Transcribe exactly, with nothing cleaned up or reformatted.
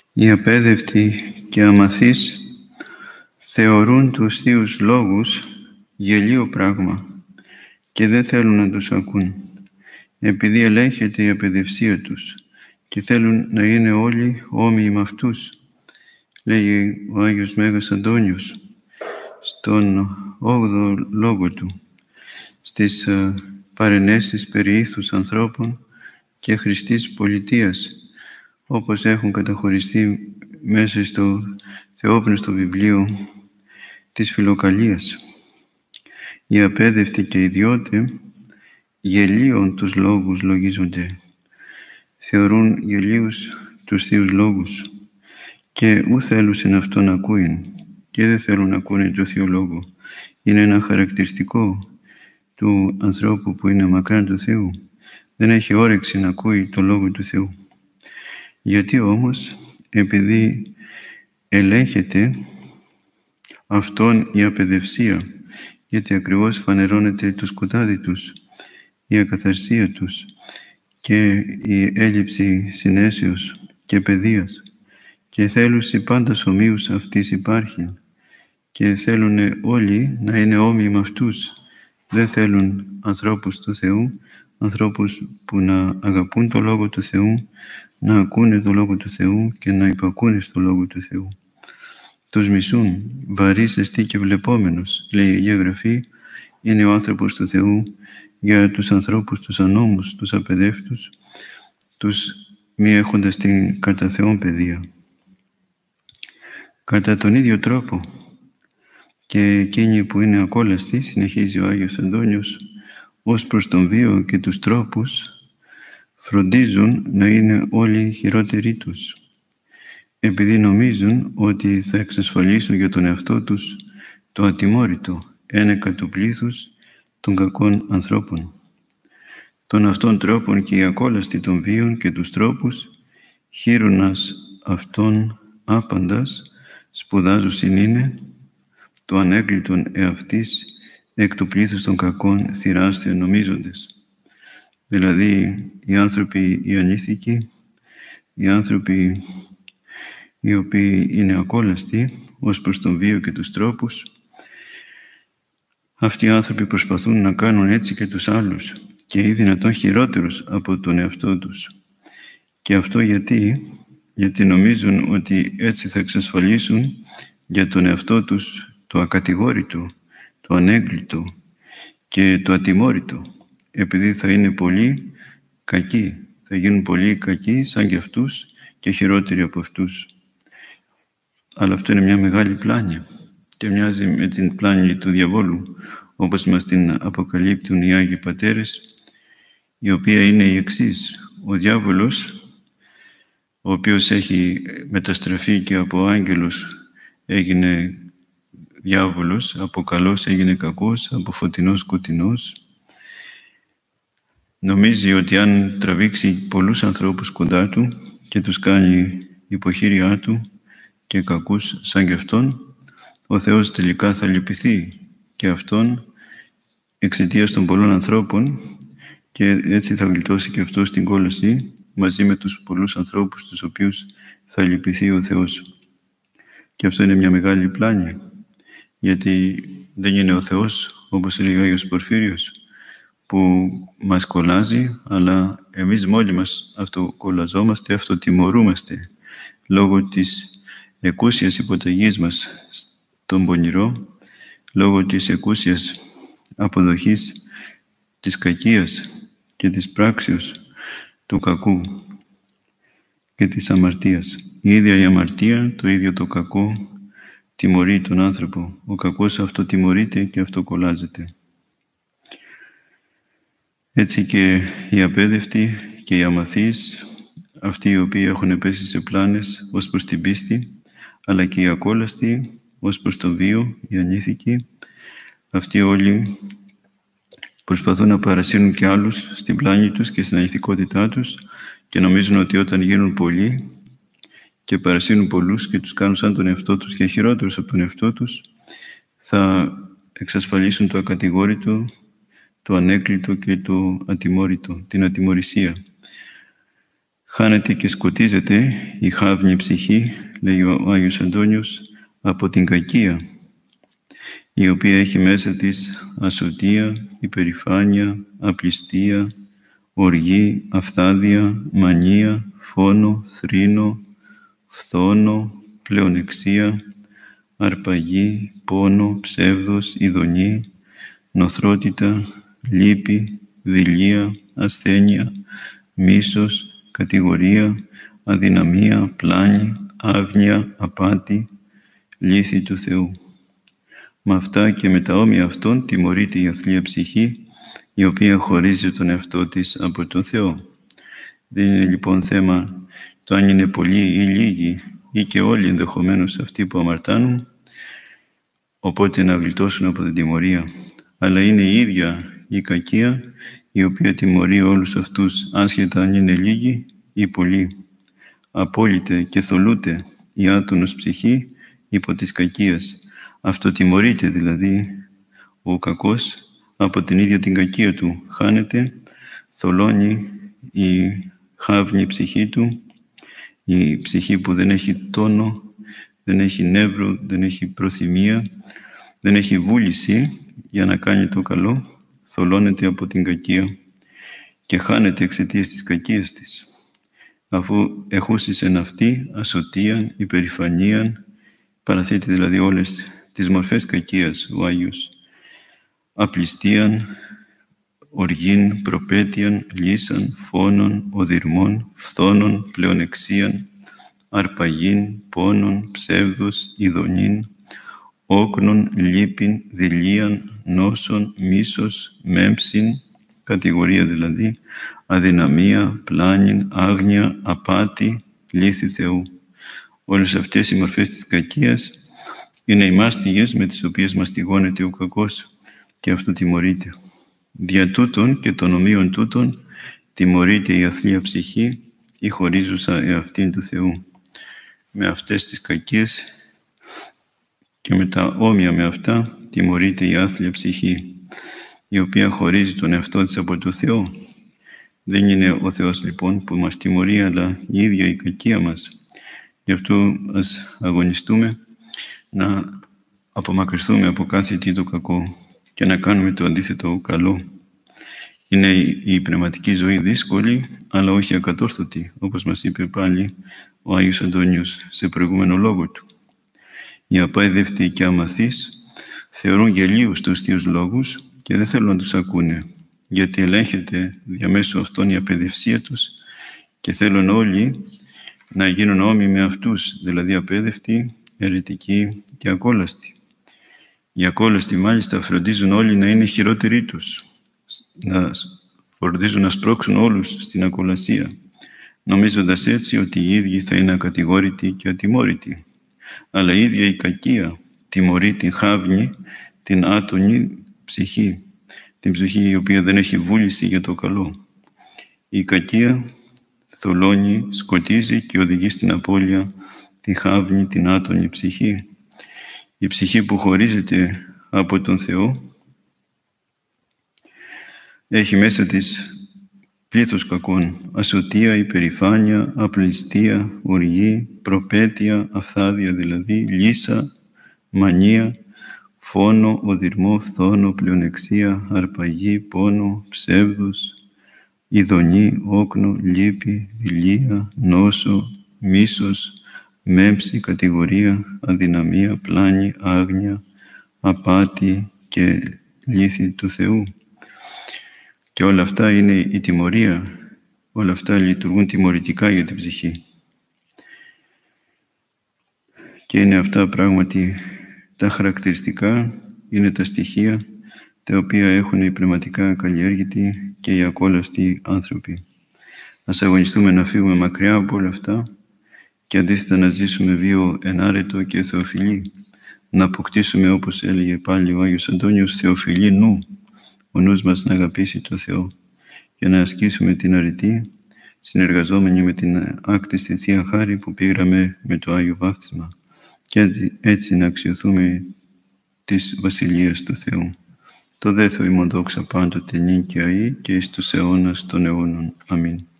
Οι απέδευτοι και αμαθείς θεωρούν τους Θείους Λόγους γελίο πράγμα και δεν θέλουν να τους ακούν, επειδή ελέγχεται η απαιδευσία τους και θέλουν να είναι όλοι όμοιοι με αυτούς. Λέγει ο Άγιος Μέγας Αντώνιος στον όγδοο λόγο του, στις uh, παρενέσεις περί ήθους ανθρώπων και χρηστής πολιτείας, όπως έχουν καταχωριστεί μέσα στο θεόπνευστο βιβλίο της Φιλοκαλίας. Οι απέδευτοι και ιδιώτε γελίων τους λόγους λογίζονται. Θεωρούν γελίους τους Θείους Λόγους και ου θέλουσιν αυτό να ακούειν και δεν θέλουν να ακούνε το Θείο Λόγο. Είναι ένα χαρακτηριστικό του ανθρώπου που είναι μακράν του Θεού. Δεν έχει όρεξη να ακούει το Λόγο του Θεού. Γιατί όμως, επειδή ελέγχεται αυτόν η απαιδευσία, γιατί ακριβώς φανερώνεται το σκοτάδι τους, η ακαθαρσία τους και η έλλειψη συνέσεως και παιδείας, και θέλουσι πάντα ομοίους αυτής υπάρχει και θέλουν όλοι να είναι όμοιοι με αυτούς. Δεν θέλουν ανθρώπους του Θεού, ανθρώπους που να αγαπούν το Λόγο του Θεού, να ακούνε το Λόγο του Θεού και να υπακούνε στο Λόγο του Θεού. Τους μισούν, βαρύς εστί και βλεπόμενος, λέει η Αγία Γραφή, είναι ο άνθρωπος του Θεού για τους ανθρώπους, τους ανώμους, τους απαιδεύτους, τους μη έχοντας την κατά Θεόν παιδεία. Κατά τον ίδιο τρόπο και εκείνοι που είναι ακόλαστοι, συνεχίζει ο Άγιος Αντώνιος, ως προς τον βίο και τους τρόπους, φροντίζουν να είναι όλοι χειρότεροι τους, επειδή νομίζουν ότι θα εξασφαλίσουν για τον εαυτό τους το ατιμόρυτο ένεκα του πλήθους των κακών ανθρώπων. Των αυτών τρόπων και οι ακόλαστοι των βίων και τους τρόπους, χείρονας αυτών άπαντας, σπουδάζουσιν είναι το ανέκλητον εαυτής εκ του πλήθους των κακών θυράσθια νομίζοντες. Δηλαδή, οι άνθρωποι οι ανήθικοι, οι άνθρωποι οι οποίοι είναι ακόλαστοι ως προς τον βίο και τους τρόπους, αυτοί οι άνθρωποι προσπαθούν να κάνουν έτσι και τους άλλους και ή δυνατόν χειρότερους από τον εαυτό τους. Και αυτό γιατί, γιατί νομίζουν ότι έτσι θα εξασφαλίσουν για τον εαυτό τους το ακατηγόρητο, το ανέγκλητο και το ατιμόρυτο, επειδή θα είναι πολύ κακοί, θα γίνουν πολύ κακοί σαν και αυτούς και χειρότεροι από αυτούς. Αλλά αυτό είναι μια μεγάλη πλάνη και μοιάζει με την πλάνη του διαβόλου, όπως μας την αποκαλύπτουν οι Άγιοι Πατέρες, η οποία είναι η εξής. Ο διάβολος, ο οποίος έχει μεταστραφεί και από άγγελος έγινε διάβολος, από καλός έγινε κακός, από φωτεινός σκοτεινός, νομίζει ότι αν τραβήξει πολλούς ανθρώπους κοντά του και τους κάνει υποχείριά του και κακούς σαν και αυτόν, ο Θεός τελικά θα λυπηθεί και αυτόν εξαιτίας των πολλών ανθρώπων και έτσι θα γλιτώσει και αυτός την κόλαση μαζί με τους πολλούς ανθρώπους τους οποίους θα λυπηθεί ο Θεός. Και αυτό είναι μια μεγάλη πλάνη, γιατί δεν είναι ο Θεός, όπως λέει ο Άγιος Πορφύριος, που μας κολλάζει, αλλά εμείς μόνοι μας αυτοκολλαζόμαστε, αυτοτιμωρούμαστε λόγω της εκούσιας υποταγής μας στον πονηρό, λόγω της εκούσιας αποδοχής της κακίας και της πράξεως του κακού και της αμαρτίας. Η ίδια η αμαρτία, το ίδιο το κακό, τιμωρεί τον άνθρωπο. Ο κακός αυτοτιμωρείται και αυτοκολλάζεται. Έτσι και οι απέδευτοι και οι αμαθείς, αυτοί οι οποίοι έχουν πέσει σε πλάνες ως προς την πίστη, αλλά και οι ακόλαστοι ως προς το βίο, οι ανήθικοι, αυτοί όλοι προσπαθούν να παρασύρουν και άλλους στην πλάνη τους και στην ανηθικότητά τους και νομίζουν ότι όταν γίνουν πολλοί και παρασύρουν πολλούς και τους κάνουν σαν τον εαυτό τους και χειρότερους από τον εαυτό τους, θα εξασφαλίσουν το ακατηγόρητο, το ανέκλητο και το ατιμόρυτο, την ατιμωρησία. Χάνεται και σκοτίζεται η χάβνη ψυχή, λέει ο Άγιος Αντώνιος, από την κακία, η οποία έχει μέσα της ασωτεία, υπερηφάνεια, απληστία, οργή, αφθάδεια, μανία, φόνο, θρήνο, φθόνο, πλεονεξία, αρπαγή, πόνο, ψεύδος, ειδονή, νοθρότητα, λύπη, δειλία, ασθένεια, μίσος, κατηγορία, αδυναμία, πλάνη, άγνοια, απάτη, λύθη του Θεού. Με αυτά και με τα όμοια αυτών τιμωρείται η αθλία ψυχή, η οποία χωρίζει τον εαυτό της από τον Θεό. Δεν είναι λοιπόν θέμα το αν είναι πολλοί ή λίγοι, ή και όλοι ενδεχομένως αυτοί που αμαρτάνουν, οπότε να γλιτώσουν από την τιμωρία. Αλλά είναι η ίδια η κακία, η οποία τιμωρεί όλους αυτούς, άσχετα αν είναι λίγοι ή πολλοί. Απόλυται και θολούται η άτονος ψυχή υπό της κακίας. Αυτοτιμωρείται δηλαδή ο κακός από την ίδια την κακία του. Χάνεται, θολώνει η χάβνη ψυχή του, η ψυχή που δεν έχει τόνο, δεν έχει νεύρο, δεν έχει προθυμία, δεν έχει βούληση για να κάνει το καλό, θολώνεται από την κακία και χάνεται εξαιτίας της κακίας της. Αφού εχούσισεν αυτή ασωτίαν, υπερηφανίαν, παραθέτει δηλαδή όλες τις μορφές κακίας ο Άγιος, απληστίαν, οργήν, προπέτειαν, λύσαν, φόνον, οδυρμών, φθόνων, πλεονεξίαν, αρπαγήν, πόνον, ψεύδος, ειδονήν, όκνον, λύπην, δειλίαν, νόσον, μίσος, μέμψιν, κατηγορία δηλαδή, αδυναμία, πλάνην, άγνοια, απάτη, λύθη Θεού. Όλες αυτές οι μορφές της κακίας είναι οι μάστιγες με τις οποίες μαστιγώνεται ο κακός και αυτό τιμωρείται. Δια τούτων και των ομοίων τούτων τιμωρείται η αθλία ψυχή, η χωρίζουσα εαυτήν του Θεού. Με αυτές τις κακίες και με τα όμοια με αυτά τιμωρείται η άθλια ψυχή, η οποία χωρίζει τον εαυτό της από το Θεό. Δεν είναι ο Θεός λοιπόν που μας τιμωρεί, αλλά η ίδια η κακία μας. Γι' αυτό ας αγωνιστούμε να απομακρυνθούμε από κάθε τι το κακό και να κάνουμε το αντίθετο καλό. Είναι η πνευματική ζωή δύσκολη, αλλά όχι ακατόρθωτη, όπως μας είπε πάλι ο Άγιος Αντώνιος σε προηγούμενο λόγο του. Οι απαίδευτοι και αμαθείς θεωρούν γελίους τους Θείους Λόγους και δεν θέλουν να τους ακούνε, γιατί ελέγχεται διαμέσου αυτών η απαιδευσία τους και θέλουν όλοι να γίνουν όμοιοι με αυτούς, δηλαδή απαίδευτοι, αιρετικοί και ακόλαστοι. Οι ακόλαστοι μάλιστα φροντίζουν όλοι να είναι χειρότεροι τους, να φροντίζουν να σπρώξουν όλους στην ακολασία, νομίζοντας έτσι ότι οι ίδιοι θα είναι ακατηγόρητοι και ατιμόρυτοι. Αλλά η ίδια η κακία τιμωρεί την χάβνη, την άτονη ψυχή, την ψυχή η οποία δεν έχει βούληση για το καλό. Η κακία θολώνει, σκοτίζει και οδηγεί στην απώλεια τη χάβνη, την άτονη ψυχή. Η ψυχή που χωρίζεται από τον Θεό έχει μέσα της πλήθος κακών, ασωτεία, υπερηφάνεια, απληστία, οργή, προπέτεια, αφθάδεια δηλαδή, λύσα, μανία, φόνο, οδυρμό, φθόνο, πλεονεξία, αρπαγή, πόνο, ψεύδος, ειδονή, όκνο, λύπη, δειλία, νόσο, μίσος, μέμψη, κατηγορία, αδυναμία, πλάνη, άγνοια, απάτη και λύθη του Θεού. Και όλα αυτά είναι η τιμωρία. Όλα αυτά λειτουργούν τιμωρητικά για την ψυχή. Και είναι αυτά πράγματι τα χαρακτηριστικά, είναι τα στοιχεία τα οποία έχουν οι πνευματικά καλλιέργητοι και οι ακόλαστοι άνθρωποι. Ας αγωνιστούμε να φύγουμε μακριά από όλα αυτά και αντίθετα να ζήσουμε βίο ενάρετο και θεοφιλή. Να αποκτήσουμε, όπως έλεγε πάλι ο Άγιος Αντώνιος, θεοφιλή νου. Ο νους μας να αγαπήσει το Θεό και να ασκήσουμε την αρετή, συνεργαζόμενοι με την άκτιστη Θεία Χάρη που πήραμε με το Άγιο Βάφτισμα και έτσι να αξιοθούμε της Βασιλείας του Θεού. Το δέθο ημών δόξα πάντοτε νυν και αεί και εις τους αιώνας των αιώνων. Αμήν.